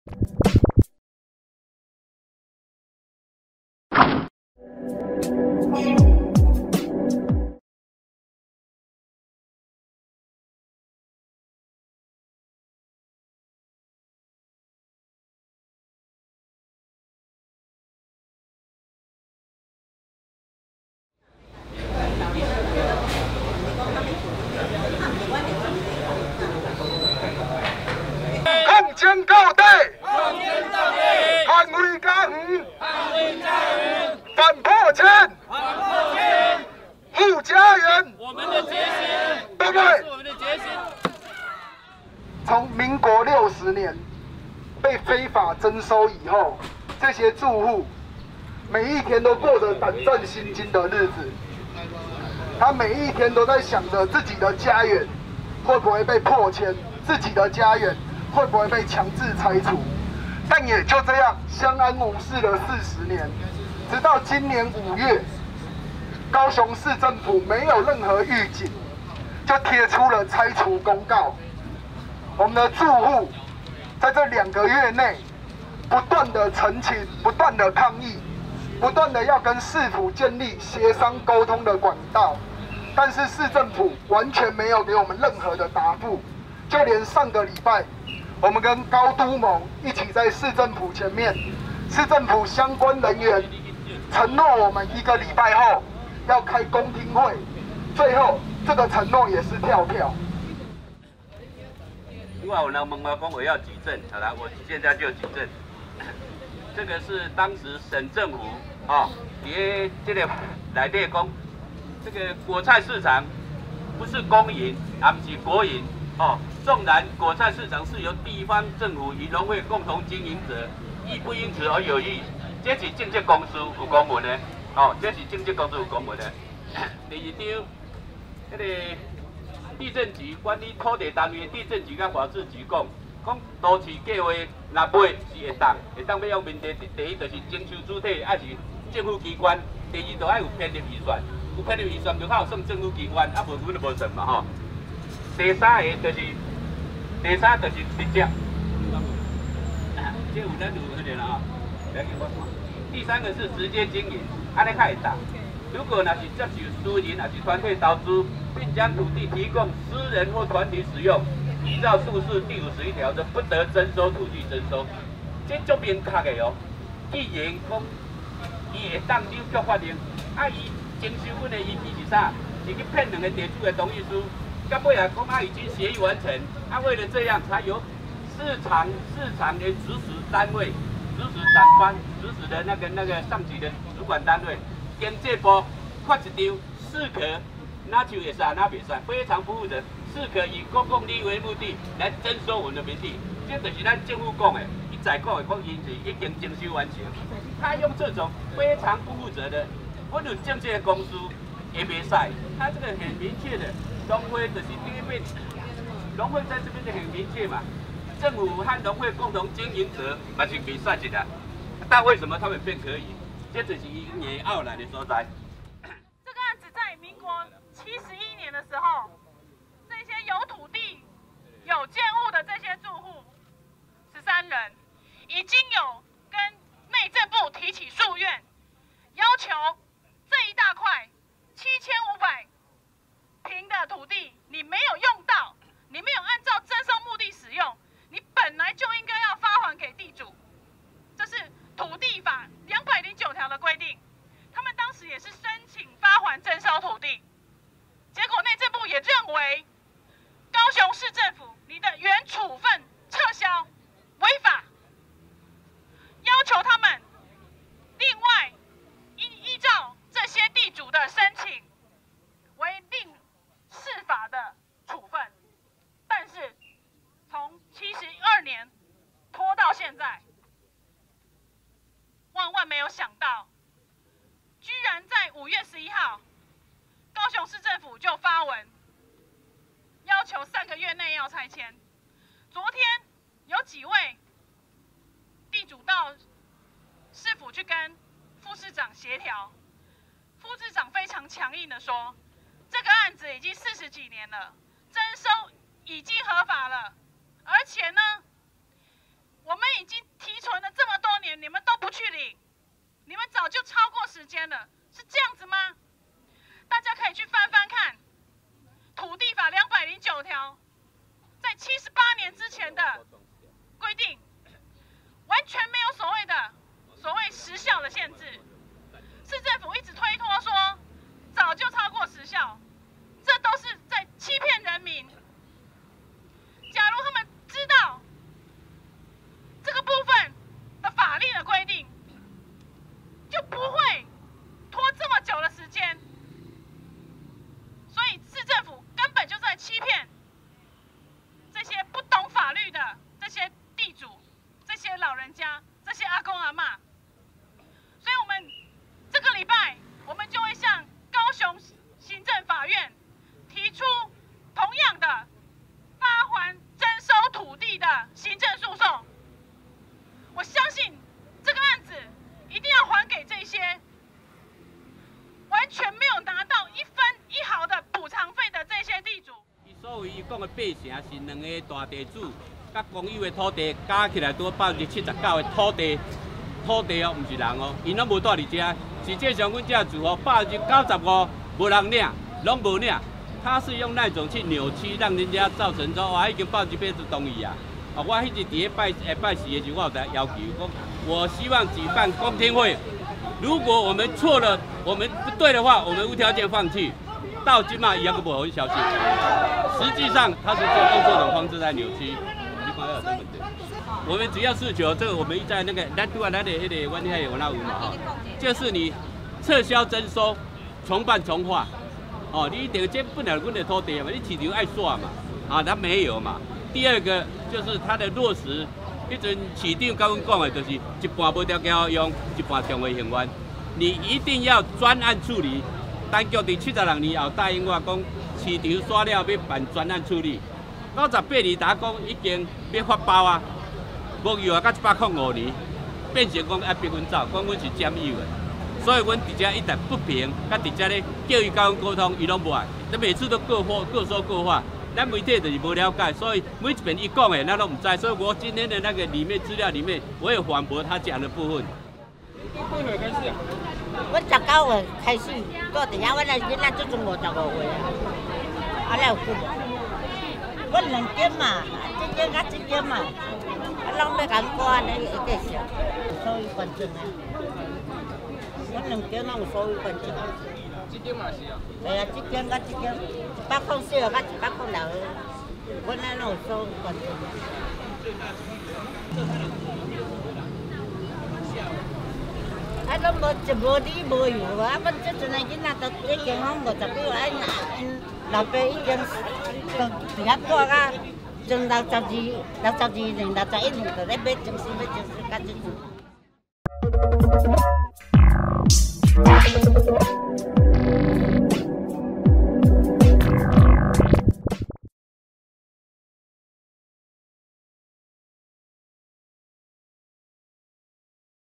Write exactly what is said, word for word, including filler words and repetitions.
抗争到底，捍卫家园，反破迁，护家园， 我们的决心， 对不对？ 是我们的决心。 从民国六十年被非法征收以后，这些住户每一天都过着胆战心惊的日子。他每一天都在想着自己的家园会不会被迫迁，自己的家园会不会被强制拆除。但也就这样相安无事了四十年，直到今年五月，高雄市政府没有任何预警，就贴出了拆除公告。我们的住户在这两个月内不断的陈情，不断的抗议，不断的要跟市府建立协商沟通的管道，但是市政府完全没有给我们任何的答复。就连上个礼拜，我们跟高都盟一起在市政府前面，市政府相关人员承诺我们一个礼拜后要开公听会，最后这个承诺也是跳票。 另外，有人问我讲我要举证，好了，我现在就举证。这个是当时省政府哦，伫这个内底讲，这个果菜市场不是公营，也不是国营哦。纵然果菜市场是由地方政府与农会共同经营者，亦不因此而有异。这是政绩公司有公文的哦，这是政绩公司有公文的。第二张，那个。地震局管理土地单位，地震局甲法制局讲，讲都市计划若买是会当，会当要用问题。第一就是征收主体爱是政府机关，第二就爱有编列预算，有编列预算就较有算政府机关，啊无阮就无算嘛吼。第三个就是，第三就是直接，这有咱有迄个啦吼，来给我看。第三个是直接经营，安尼较会当。如果若是接受私人还是团体投资，并将土地提供私人或团体使用，依照数字第五十一条，则不得征收土地征收。这足明确的哦。既然讲伊会当扭曲法令，啊伊征收阮的依据是啥？是去骗两个地主的同意书，到尾来讲啊已经协议完成，啊为了这样才由市场市场的指使单位、指使长官、指使的那个那个上级的主管单位。经济部发一张适可，哪就会使，哪袂使，非常不负责。适可以公共利益为目的来征收我们的民地，这就是咱政府讲的，伊在讲的讲因是已经征收完成。他用这种非常不负责的，我有政界的公司也袂使，他这个很明确的，农会就是第一遍，农会在这边就很明确嘛，政府和农会共同经营者嘛是袂使一个，但为什么他们便可以？这就是伊硬拗来的所在。 这个案子在民国七十一年的时候，这些有土地、有建物的这些住户十三人，已经有跟内政部提起诉愿，要求这一大块七千五百平的土地，你没有用到，你没有按照征收目的使用，你本来就应该要发还给地主。这是土地法两百零九条的规定，他们当时也是申请发还征收土地，结果内政部也认为高雄市政府你的原处分撤销违法，要求他们另外依依照这些地主的申请为另释法的处分，但是从七十二年拖到现在。万万没有想到，居然在五月十一号，高雄市政府就发文要求三个月内要拆迁。昨天有几位地主到市府去跟副市长协调，副市长非常强硬的说，这个案子已经四十几年了，征收已经合法了，而且呢，我们已经的八成是两个大地主，甲公有的土地加起来多百分之七十九的土地，土地哦，唔是人哦，因拢无住伫遮。实际上，阮遮住哦，百分之九十五无人领，拢无领。他是用那种去扭曲，让人家造成说，哇，已经报一辈子同意啊！啊，我迄日伫咧拜诶拜喜的时候，我有在要求讲，我希望举办公听会。如果我们错了，我们不对的话，我们无条件放弃。到今嘛，伊还个无互消息。实际上，他是用用这种方式在扭曲。你看要有成本的。我们只要诉求这个，我们在那个咱拄啊，咱的迄个阮遐有那有嘛吼，就是你撤销征收，重办重划。哦，你一定这本来阮的土地嘛，你市场爱耍嘛，啊，他没有嘛。第二个就是它的落实，迄阵市长甲阮讲的，就是一半无条件好用，一半重回行原。你一定要专案处理。单局伫七十六年后答应我讲，市场刷了要办专案处理。九十八年打讲已经要发包啊，无有啊，到一百零五年变成讲要逼阮走，讲阮是占有的。所以，阮伫遮一直不平，甲伫遮咧叫伊甲阮沟通，伊拢无爱。咱每次都各话各说各话，咱媒体就是无了解，所以每一遍伊讲的，咱都唔知。所以我今天的那个里面资料里面，我有反驳他讲的部分。 几岁开始啊？ 阮十九岁开始住伫遐，阮的囡仔足足五十五岁啊，啊了有几无？阮两间嘛，这间甲这间嘛，啊拢要共赶咧一个小，所以关键啊。阮两间拢有所有关键。 这间嘛是啊。 系啊，这间甲这间，一百块四甲一百块六，阮安拢有所有关键。啊，拢无一无理无由啊！阮这阵的囡仔都已经拢五十几岁，啊，因老爸已经都伫遐住啊，从六十二、六十二年、六十一年就咧买城市买城市，甲这阵。